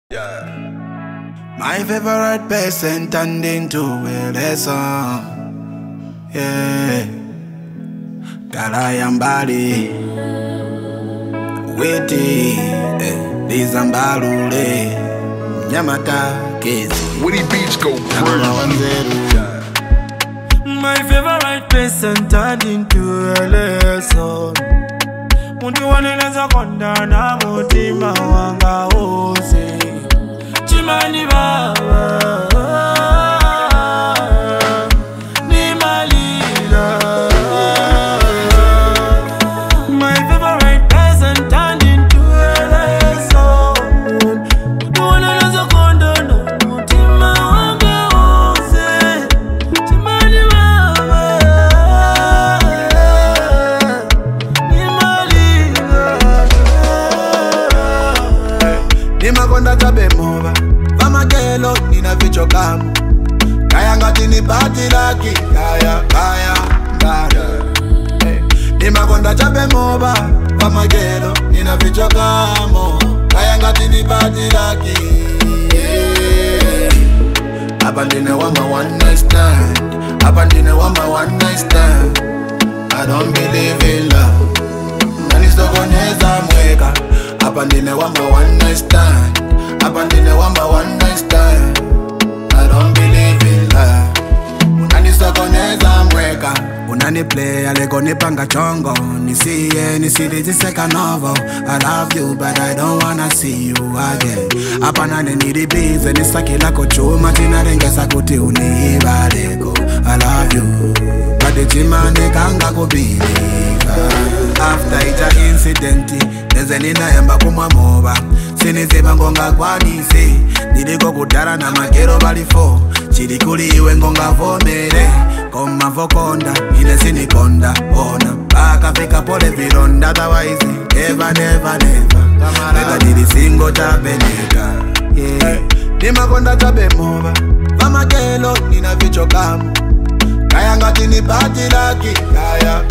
Yeah. My favorite person turned into a lesson. Yeah. Kalayambali Witi Lizambalule Nyamata Kezi Witty Beats go crazy. My favorite person turned into a lesson. Muntu waneleza kondana mutima wanga ose Chimani baba ni malila. My favorite person turned into a lesson. Muntu waneleza kondana mutima wanga ose Chimani baba Nimakonda chabe moba Vamakelo nina vicho kamu Kaya ngati ni pati laki Kaya Nimakonda chabe moba Vamakelo nina vicho kamu Kaya ngati ni pati laki Abandine wama one night stand Abandine wama one night stand I don't believe in love Nanisokonyeza mweka Abandine wamba one night stand Abandine wamba one night stand I don't believe in love Unanisokoneza mweka Unani play alego nipanga chongo Nisiye nisiri second novel I love you but I don't wanna see you again Apanane niribize nisakila kochuma Tinarengesa kuti uniibaleko I love you But chimane kanga kubilika After ita incidenti Nezenina yamba kumwa moba Sinizeba ngonga kwanise Niliko kudara na magero balifo Chirikuli iwe ngonga vomere Koma vokonda Ine sinikonda Ona Baka fika pole vironda Otherwise Never never never Mega diri singo tabeneka Yeah Nimakonda tabe moba Vamakelo nina vicho kamu Kaya ngati ni pati laki Kaya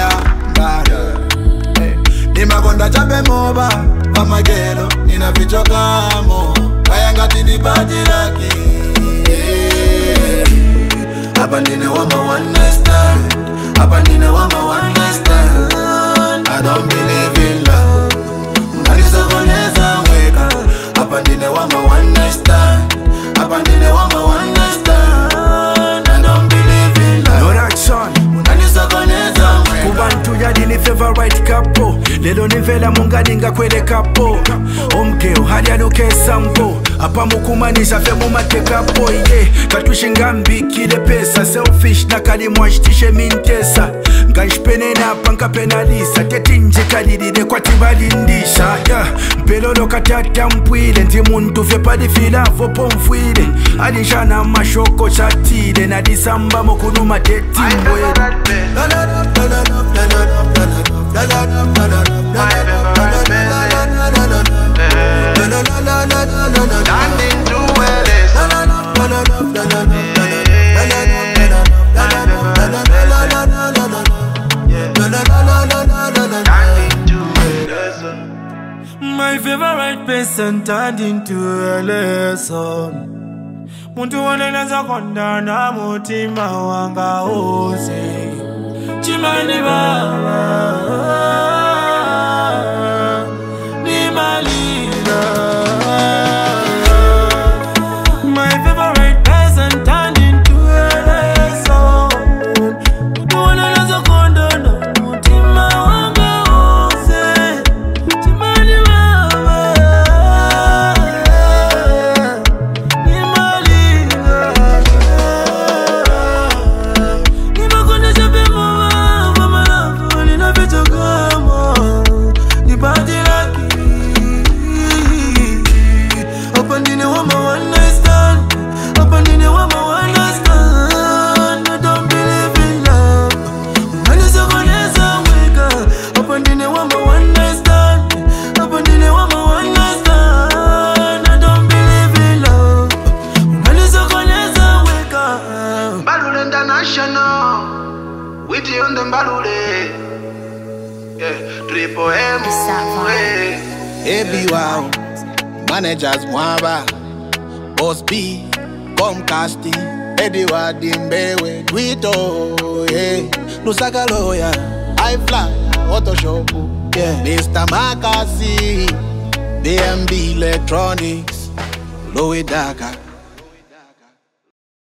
Nimakonda chape moba Vamakelo nina vicho kamo Kaya ngati ni pati laki Abandine wama one night stand Abandine wama one night stand I don't believe in love Unanisokoneza mweka Abandine wama one night stand Abandine wama one night stand I don't believe in love No reaction Unanisokoneza mweka Kubantu yadi ni favorite couple Lelo nivela mungalinga kwele kapo Omgeo hali anuke sampo Apa mukumanisha fe mumate kapo yeah. Katushinga mbikile pesa Selfish na kalimwashitishe mintesa Nganshpene na panka penalisa Tetinje kalilide kwa tibalindisha yeah. Mpelolo katata mpwile Nti muntu fe padifila vopo mfwile Alinshana mashoko chatile Na disamba mokunuma teti mwele My favorite person turned into a lesson. Muntu waneleza kondana mutima wanga ose Chimani baba ni malila. My favorite person turned into a lesson. Muntu waneleza kondana mutima wanga ose Chimani baba ni malila. Nimakonda chape moba Mama love nina vicho kama Ni pati laki Abandine wama one night stand Abandine wama one night stand I don't believe in love Unanisokoneza mweka Abandine wama one night stand Abandine wama one night stand I don't believe in love Unanisokoneza mweka Mbalule International Witty on the Mbalule Yeah, Triple M It's that vibe. Hey, wow managers mwaba, Boss B, Comcast, Eddie Wadimbewe, Twito, yeah. Lusaka lawyer, I fly, auto shop, yeah. Mr. Makasi, BMB Electronics, Louis Daka.